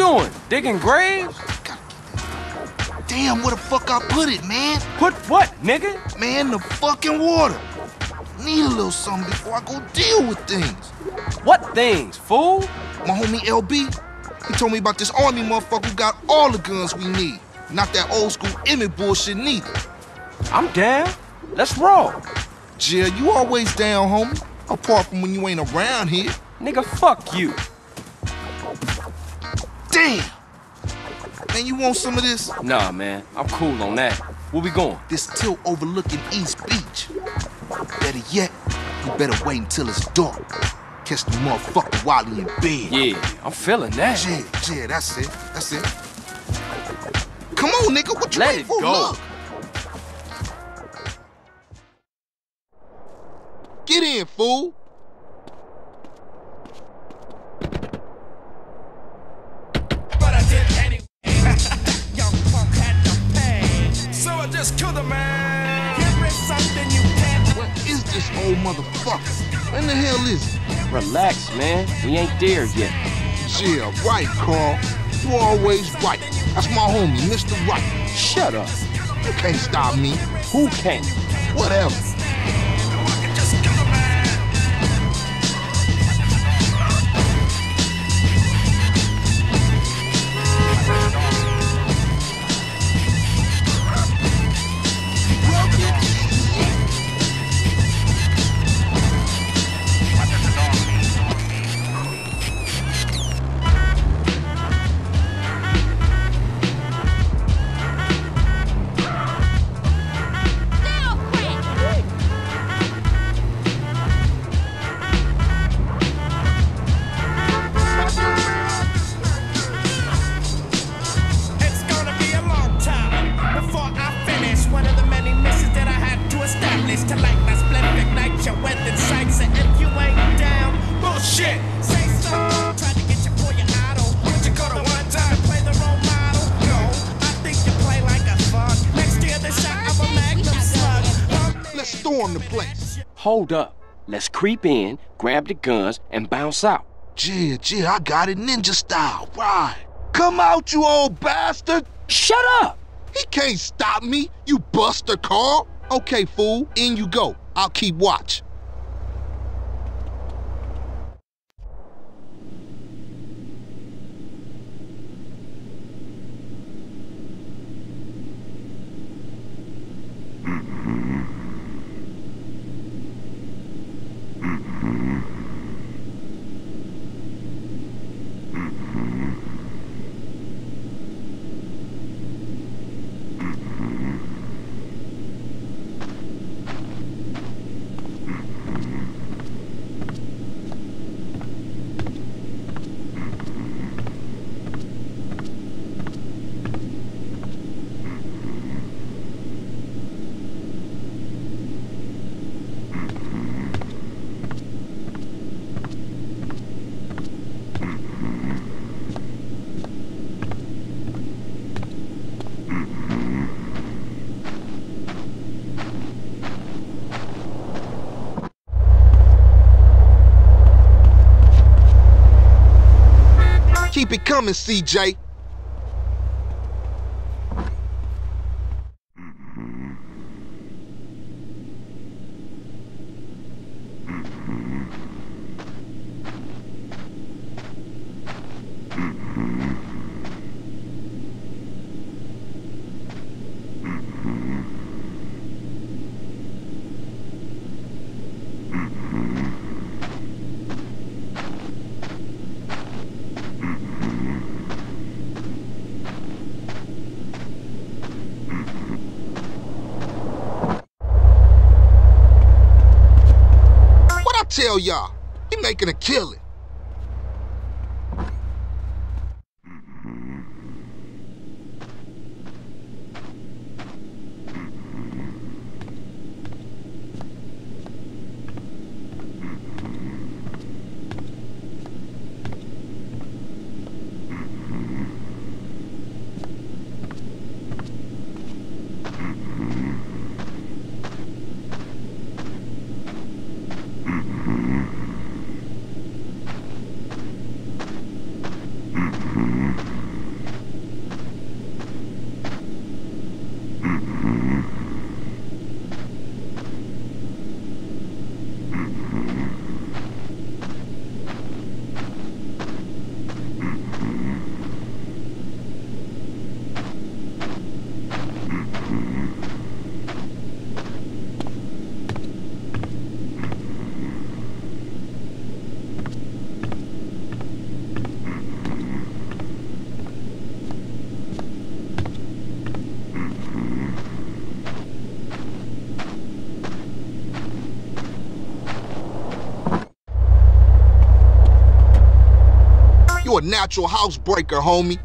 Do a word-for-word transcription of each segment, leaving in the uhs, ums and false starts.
doing? Digging graves? Damn, where the fuck I put it, man? Put what, nigga? Man, the fucking water. Need a little something before I go deal with things. What things, fool? My homie L B, he told me about this army motherfucker who got all the guns we need. Not that old school Emmet bullshit neither. I'm down. Let's roll. Jill, you always down, homie. Apart from when you ain't around here. Nigga, fuck you. Damn! Man, you want some of this? Nah, man. I'm cool on that. Where we going? This tilt overlooking East Beach. Better yet, you better wait until it's dark. Catch the motherfucker while he in bed. Yeah, I'm feeling that. Yeah, yeah, that's it. That's it. Come on, nigga. What you Let waiting it for? go. Look. Get in, fool. But I did anyway. Young punk had to pay. So I just killed a man. Here is something you can't. What is this old motherfucker? When the hell is it? Relax, man. We ain't there yet. Yeah, right, Carl. You always right. That's my homie, Mister Right. Shut up. You can't stop me. Who can't? Whatever. Storm the place. Hold up. Let's creep in, grab the guns, and bounce out. Yeah, yeah, I got it ninja style. Right. Come out, you old bastard. Shut up! He can't stop me, you buster, Carl. Okay, fool, in you go. I'll keep watch. Keep it coming, C J. Tell y'all, he making a killing. natural housebreaker, homie.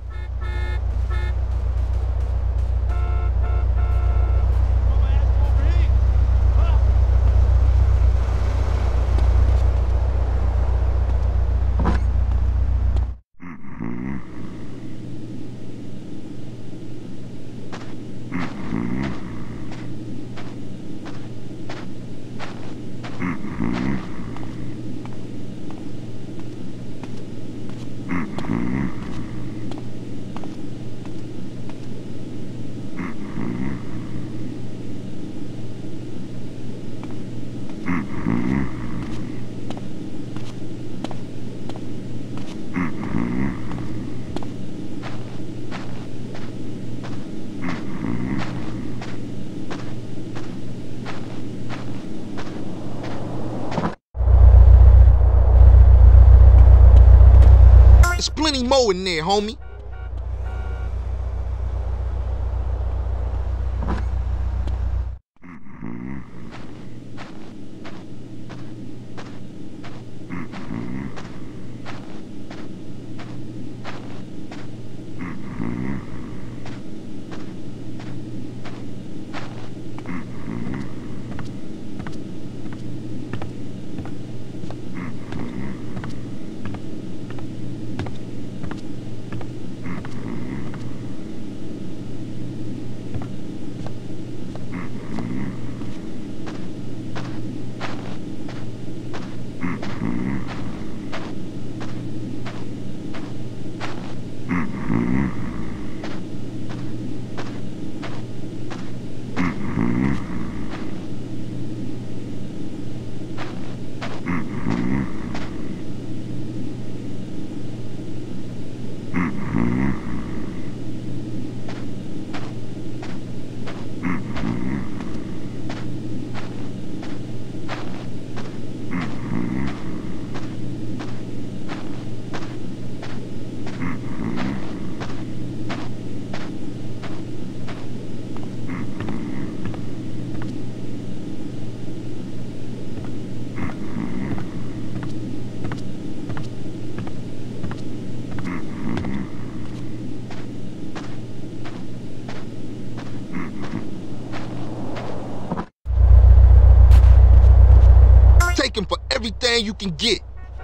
There's plenty more in there, homie. Taking for everything you can get.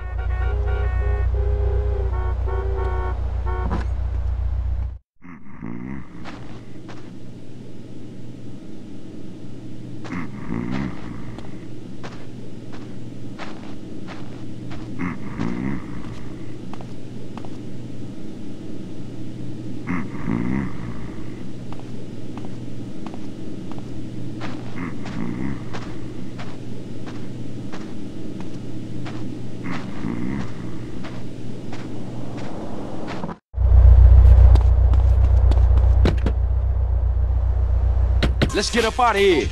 Let's get up out of here.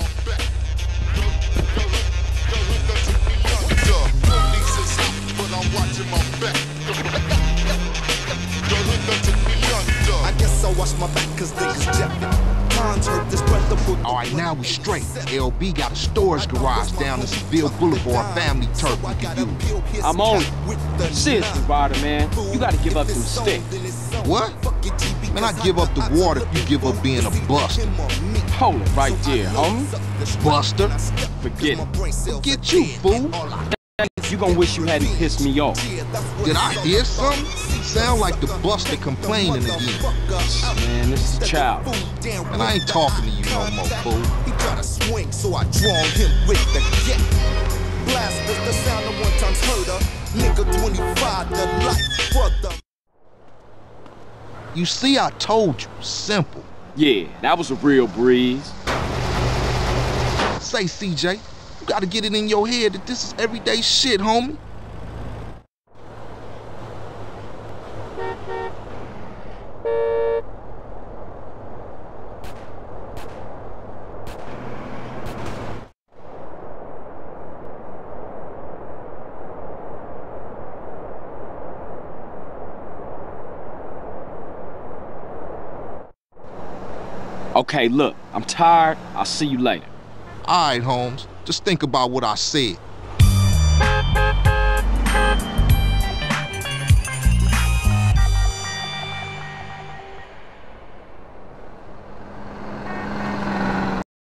I guess I'll wash my back cause niggas jeffin'. Cons hurt this brother. Alright, now we straight. L B got a storage garage down in Seville Boulevard, family turf we can use. I'm on it. Seriously, Ryder, man. You gotta give up them sticks. What? Man, I give up the water if you give up being a buster. Hold it right there, homie. Buster? Forget it. Forget you, fool. You gonna wish you hadn't pissed me off. Did I hear something? Sound like the buster complaining again. Man, this is child. And I ain't talking to you no more, fool. He try to swing, so I draw him with the jet. Blast is the sound of one time's herder. Nigga twenty-five, the life, brother. You see, I told you. Simple. Yeah, that was a real breeze. Say, C J, you gotta get it in your head that this is everyday shit, homie. Okay, look, I'm tired. I'll see you later. All right, Holmes. Just think about what I said.